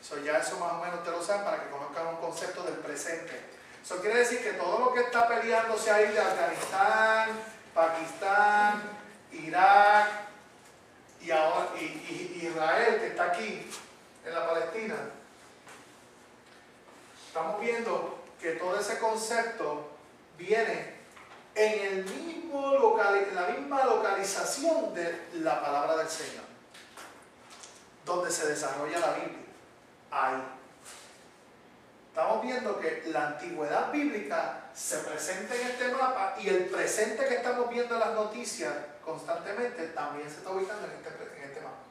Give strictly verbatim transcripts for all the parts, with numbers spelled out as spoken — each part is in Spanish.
So, ya eso más o menos te lo saben para que conozcan un concepto del presente. Eso quiere decir que todo lo que está peleándose ahí de Afganistán, Pakistán, Irak y, ahora, y, y Israel, que está aquí en la Palestina, estamos viendo que todo ese concepto viene en, el mismo local, en la misma localización de la palabra del Señor, donde se desarrolla la Biblia. Ahí. Estamos viendo que la antigüedad bíblica se presenta en este mapa y el presente que estamos viendo en las noticias constantemente también se está ubicando en este, en este mapa.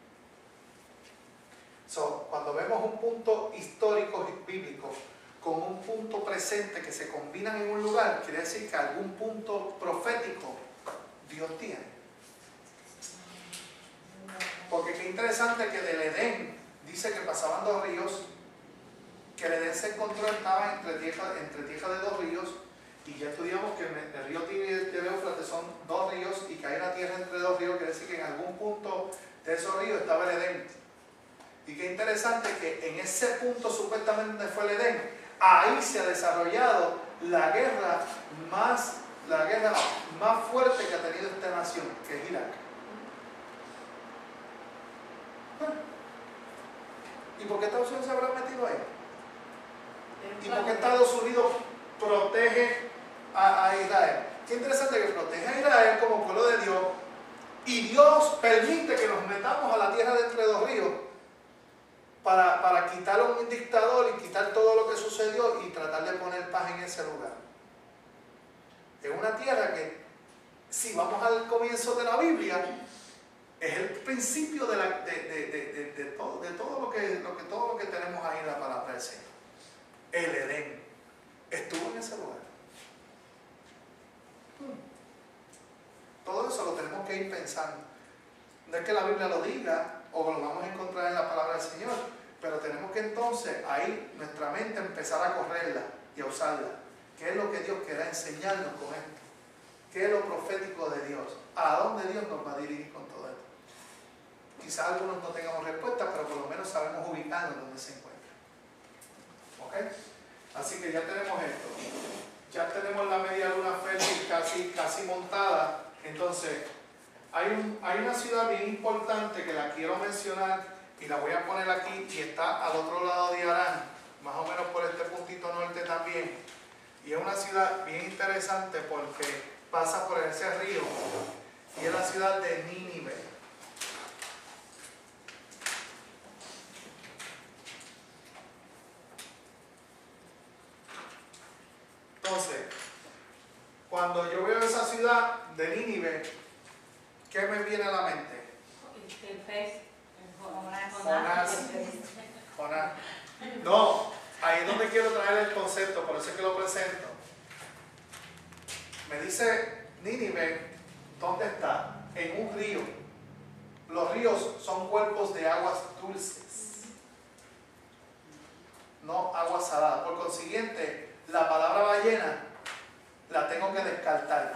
So, cuando vemos un punto histórico bíblico con un punto presente que se combinan en un lugar, quiere decir que algún punto profético Dios tiene. Porque qué interesante que del Edén dice que pasaban dos ríos, que el Edén se encontró, estaba entre tierra, entre tierra de dos ríos, y ya estudiamos que el río Tigris y el Éufrates son dos ríos, y que hay una tierra entre dos ríos, quiere decir que en algún punto de esos ríos estaba el Edén. Y qué interesante que en ese punto supuestamente donde fue el Edén, ahí se ha desarrollado la guerra más, la guerra más fuerte que ha tenido esta nación, que es Irak. ¿Y por qué Estados Unidos se habrá metido ahí? ¿Y por qué Estados Unidos protege a, a Israel? Qué interesante que protege a Israel como pueblo de Dios, y Dios permite que nos metamos a la tierra de entre dos ríos para, para quitar a un dictador y quitar todo lo que sucedió y tratar de poner paz en ese lugar. Es una tierra que, si vamos al comienzo de la Biblia, es el principio de, la, de, de, de, de, de, todo, de todo, lo que, lo que, todo lo que tenemos ahí en la palabra del Señor. El Edén estuvo en ese lugar. Todo eso lo tenemos que ir pensando. No es que la Biblia lo diga o lo vamos a encontrar en la palabra del Señor, pero tenemos que entonces ahí nuestra mente empezar a correrla y a usarla. ¿Qué es lo que Dios quiere enseñarnos con esto? ¿Qué es lo profético de Dios? ¿A dónde Dios nos va a dirigir con todo esto? Quizás algunos no tengamos respuesta, pero por lo menos sabemos ubicarnos donde se encuentra. ¿Ok? Así que ya tenemos esto. Ya tenemos la media luna fértil casi, casi montada. Entonces, hay, un, hay una ciudad bien importante que la quiero mencionar y la voy a poner aquí, y está al otro lado de Arán, más o menos por este puntito norte también. Y es una ciudad bien interesante porque pasa por ese río, y es la ciudad de Nínive. Entonces, cuando yo veo esa ciudad de Nínive, ¿qué me viene a la mente? El pez, Jonás. Jonás. No, ahí es donde quiero traer el concepto, por eso es que lo presento. Me dice Nínive, ¿dónde está? En un río. Los ríos son cuerpos de aguas dulces, no aguas saladas. Por consiguiente, la palabra ballena la tengo que descartar.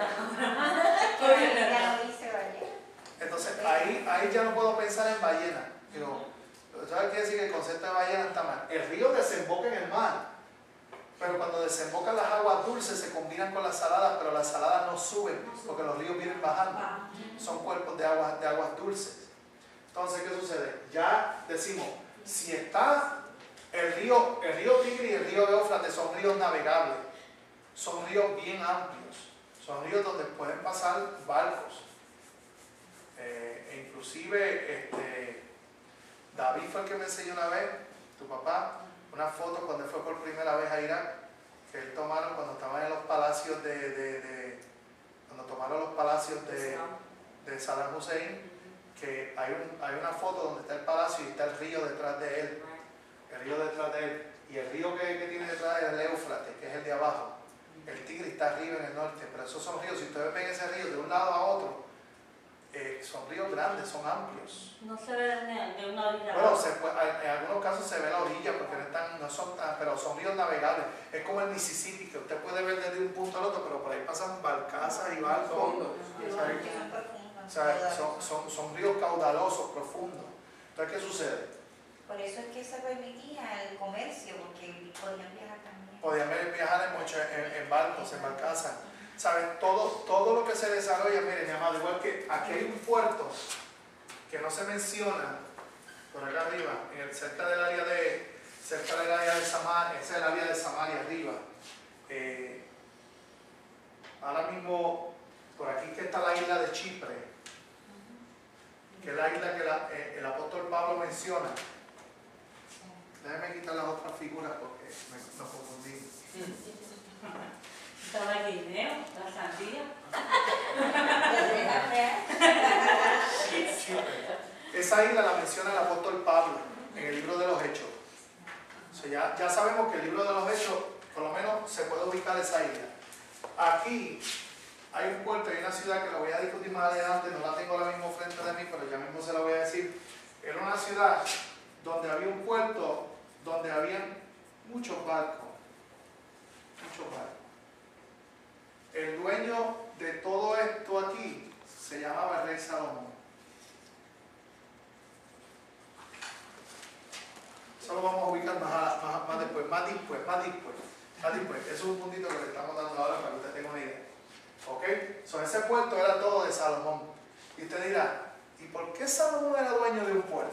Entonces ahí, ahí ya no puedo pensar en ballena. Digo, ¿sabes qué decir? Que el concepto de ballena está mal. El río desemboca en el mar, pero cuando desembocan las aguas dulces se combinan con las saladas, pero las saladas no suben porque los ríos vienen bajando. Son cuerpos de aguas, de aguas dulces. Entonces, ¿qué sucede? Ya decimos, si está el río, el río Tigris y el río Éufrates son ríos navegables, son ríos bien amplios, son ríos donde pueden pasar barcos. Eh, e inclusive este, David fue el que me enseñó una vez, tu papá, una foto cuando fue por primera vez a Irak, que él tomaron cuando estaban en los palacios de, de, de cuando tomaron los palacios de, de Saddam Hussein, que hay, un, hay una foto donde está el palacio y está el río detrás de él, el río detrás de él, y el río que, que tiene detrás es el Éufrates, que es el de abajo. El Tigris está arriba en el norte, pero esos son ríos, si ustedes ven ese río de un lado a otro, Eh, son ríos grandes, son amplios. No se ve de una orilla. Bueno, se puede, en algunos casos se ve la orilla porque no, están, no son tan, pero son ríos navegables. Es como el Mississippi, que usted puede ver desde un punto al otro, pero por ahí pasan barcazas y barcos. O sea, o sea, son, son, son ríos caudalosos, profundos. Entonces, ¿qué sucede? Por eso es que se permitía el comercio, porque podían viajar también. Podían viajar en, mucho, en, en barcos, en barcazas. ¿Saben? Todo, todo lo que se desarrolla, miren, mi amado, igual que aquí hay un puerto que no se menciona, por acá arriba, en el, cerca del área de, cerca del área de Samaria, ese es el área de Samaria arriba. Eh, ahora mismo, por aquí que está la isla de Chipre, que es la isla que la, eh, el apóstol Pablo menciona. Déjenme quitar las otras figuras porque me, me confundí. Estaba el guineo, la sandía. Chipre. Esa isla la menciona el apóstol Pablo en el libro de los Hechos. O sea, ya, ya sabemos que el libro de los Hechos, por lo menos, se puede ubicar esa isla. Aquí hay un puerto, hay una ciudad que la voy a discutir más adelante, no la tengo ahora mismo frente de mí, pero ya mismo se la voy a decir. Era una ciudad donde había un puerto, donde habían muchos barcos. Muchos barcos. El dueño de todo esto aquí se llamaba el rey Salomón. Eso lo vamos a ubicar más, a, más, más después, más después, más después, más después. Eso es un puntito que le estamos dando ahora para que usted tenga una idea. ¿Ok? So, ese puerto era todo de Salomón. Y usted dirá, ¿y por qué Salomón era dueño de un puerto?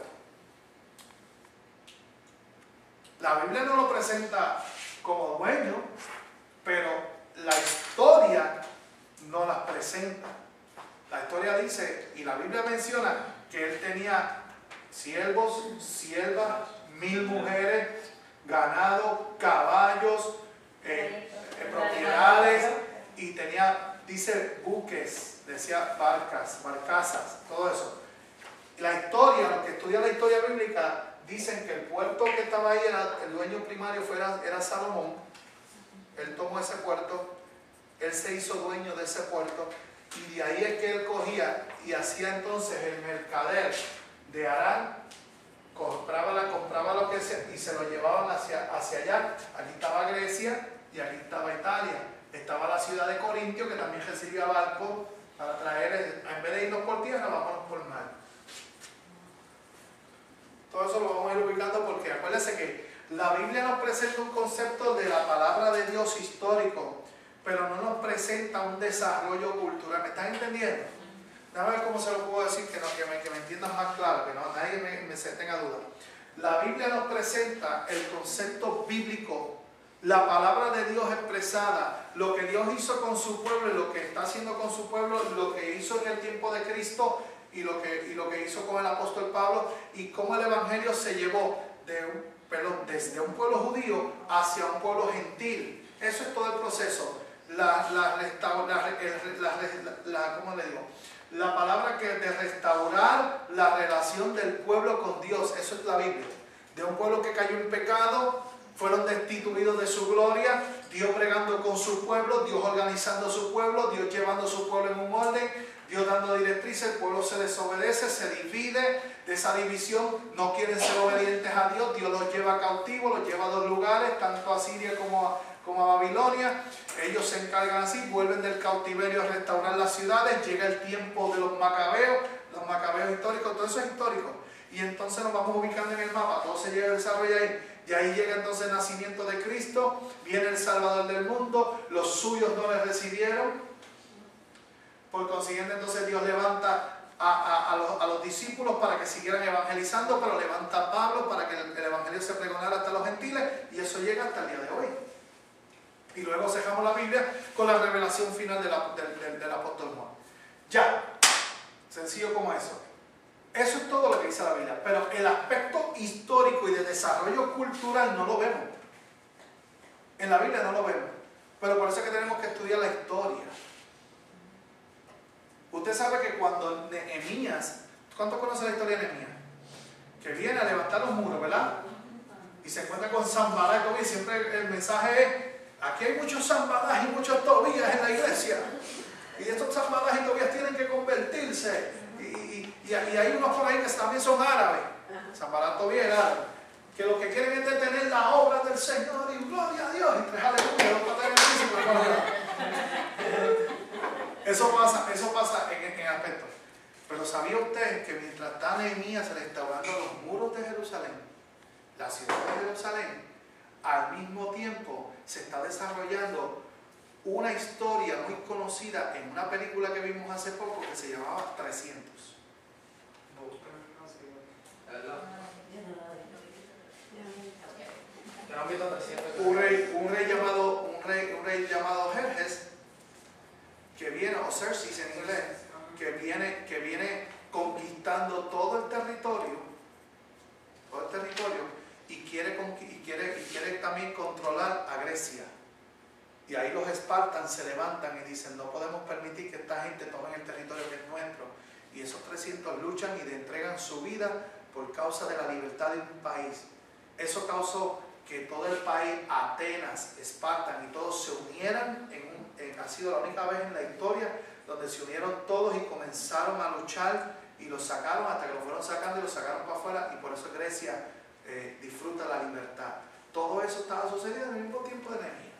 La Biblia no lo presenta como dueño, pero la historia no las presenta. La historia dice, y la Biblia menciona, que él tenía siervos, siervas, mil mujeres, ganado, caballos, eh, eh, propiedades, y tenía, dice, buques, decía barcas, barcazas, todo eso. La historia, los que estudian la historia bíblica, dicen que el puerto que estaba ahí, era, el dueño primario fuera, era Salomón. Él tomó ese puerto, él se hizo dueño de ese puerto, y de ahí es que él cogía y hacía entonces el mercader de Harán, compraba, la, compraba lo que se, y se lo llevaban hacia, hacia allá. Aquí estaba Grecia y aquí estaba Italia. Estaba la ciudad de Corintio, que también recibía barcos para traer, en vez de irnos por tierra, vámonos por mar. Todo eso lo vamos a ir ubicando porque acuérdense que la Biblia nos presenta un concepto de la palabra de Dios histórico, pero no nos presenta un desarrollo cultural. ¿Me están entendiendo? Déjame ver cómo se lo puedo decir, que, no, que, me, que me entiendan más claro, que no, nadie me, me se tenga duda. La Biblia nos presenta el concepto bíblico, la palabra de Dios expresada, lo que Dios hizo con su pueblo y lo que está haciendo con su pueblo, lo que hizo en el tiempo de Cristo y lo que, y lo que hizo con el apóstol Pablo, y cómo el evangelio se llevó de un, perdón, desde un pueblo judío hacia un pueblo gentil. Eso es todo el proceso. La, la, restaura, la, la, la, la, ¿cómo le digo? La palabra que de restaurar la relación del pueblo con Dios, eso es la Biblia. De un pueblo que cayó en pecado, fueron destituidos de su gloria, Dios bregando con su pueblo, Dios organizando su pueblo, Dios llevando su pueblo en un orden, Dios dando directrices, el pueblo se desobedece, se divide, de esa división no quieren ser obedientes a Dios, Dios los lleva cautivos, los lleva a dos lugares, tanto a Siria como a, como a Babilonia. Ellos se encargan así, vuelven del cautiverio a restaurar las ciudades, llega el tiempo de los macabeos, los macabeos históricos, todo eso es histórico. Y entonces nos vamos ubicando en el mapa, todo se llega a desarrollar ahí. Y ahí llega entonces el nacimiento de Cristo, viene el Salvador del mundo, los suyos no le recibieron. Por consiguiente entonces Dios levanta a, a, a, los, a los discípulos para que siguieran evangelizando, pero levanta a Pablo para que el, el evangelio se pregonara hasta los gentiles, y eso llega hasta el día de hoy. Y luego cerramos la Biblia con la revelación final de la, del, del, del apóstol Juan. Ya, sencillo como eso. Eso es todo lo que dice la Biblia, pero el aspecto histórico y de desarrollo cultural no lo vemos. En la Biblia no lo vemos, pero por eso es que tenemos que estudiar la historia. Usted sabe que cuando Nehemías, ¿cuántos conocen la historia de Nehemías? Que viene a levantar los muros, ¿verdad? Y se encuentra con Sanballat, y siempre el mensaje es, aquí hay muchos Sanballat y muchos Tobías en la iglesia, y estos Sanballat y Tobías tienen que convertirse, y, y, y hay unos por ahí que también son árabes, Sanballat, Tobías y árabes, que lo que quieren es detener la obra del Señor, y gloria a Dios, y tres aleluya, dos patas en el piso, eso pasa, eso pasa en, en aspectos. Pero ¿sabía usted que mientras está Nehemías restaurando los muros de Jerusalén, mismo tiempo se está desarrollando una historia muy conocida en una película que vimos hace poco que se llamaba trescientos. Un rey, un rey llamado, un rey, un rey llamado Jerjes, que viene, o Xerxes en inglés, que viene, que viene conquistando todo el territorio, todo el territorio, y quiere, y quiere, y quiere también controlar a Grecia. Y ahí los espartanos se levantan y dicen, no podemos permitir que esta gente tome el territorio que es nuestro. Y esos trescientos luchan y le entregan su vida por causa de la libertad de un país. Eso causó que todo el país, Atenas, Esparta y todos se unieran, en un, en, ha sido la única vez en la historia donde se unieron todos y comenzaron a luchar y los sacaron hasta que lo fueron sacando y los sacaron para afuera, y por eso Grecia eh, disfruta la libertad. Todo eso estaba sucediendo al mismo tiempo de Nehemías.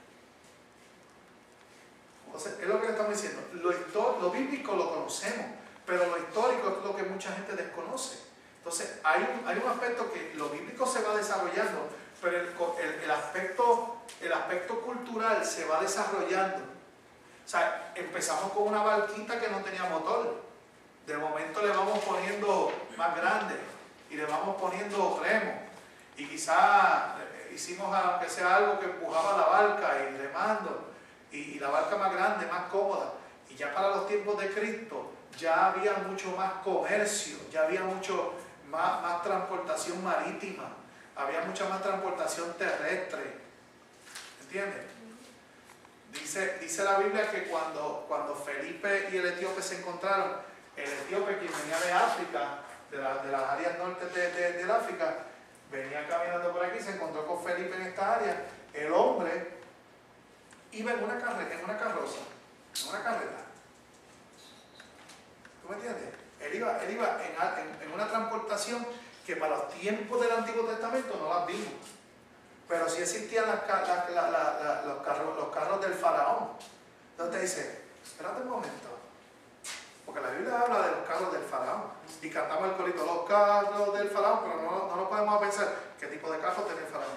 Entonces, es lo que le estamos diciendo, lo, lo bíblico lo conocemos, pero lo histórico es lo que mucha gente desconoce. Entonces, hay un, hay un aspecto que lo bíblico se va desarrollando, pero el, el, el, aspecto, el aspecto cultural se va desarrollando. O sea, empezamos con una barquita que no tenía motor. De momento le vamos poniendo más grande y le vamos poniendo remo. Y quizás hicimos, aunque sea algo que empujaba la barca y remando, y, y la barca más grande, más cómoda. Y ya para los tiempos de Cristo ya había mucho más comercio, ya había mucho más, más transportación marítima. Había mucha más transportación terrestre, ¿entiendes? Dice, dice la Biblia que cuando, cuando Felipe y el etíope se encontraron, el etíope, quien venía de África, de, la, de las áreas norte de, de, de África, venía caminando por aquí, se encontró con Felipe en esta área. El hombre iba en una, carre, en una carroza, en una carreta. ¿Tú me entiendes? Él iba, él iba en, en, en una transportación que para los tiempos del Antiguo Testamento no las vimos, pero sí existían las, la, la, la, la, los, carros, los carros del faraón. Entonces te dice, espérate un momento, porque la Biblia habla de los carros del faraón, y cantamos el corito, los carros del faraón, pero no, no lo podemos pensar, ¿qué tipo de carros tenía el faraón?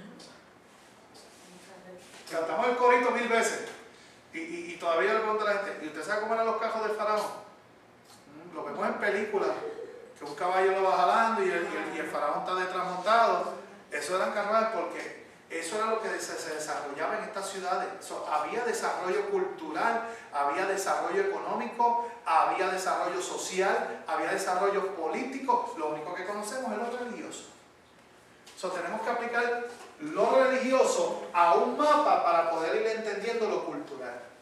Cantamos el corito mil veces, y, y, y todavía le pregunto a la gente, ¿y usted sabe cómo eran los carros del faraón? Lo vemos en películas, que un caballo lo va jalando y el, y el, y el faraón está detrás montado. Eso eran carruajes porque eso era lo que se, se desarrollaba en estas ciudades. So, había desarrollo cultural, había desarrollo económico, había desarrollo social, había desarrollo político. Lo único que conocemos es lo religioso. So, tenemos que aplicar lo religioso a un mapa para poder ir entendiendo lo cultural.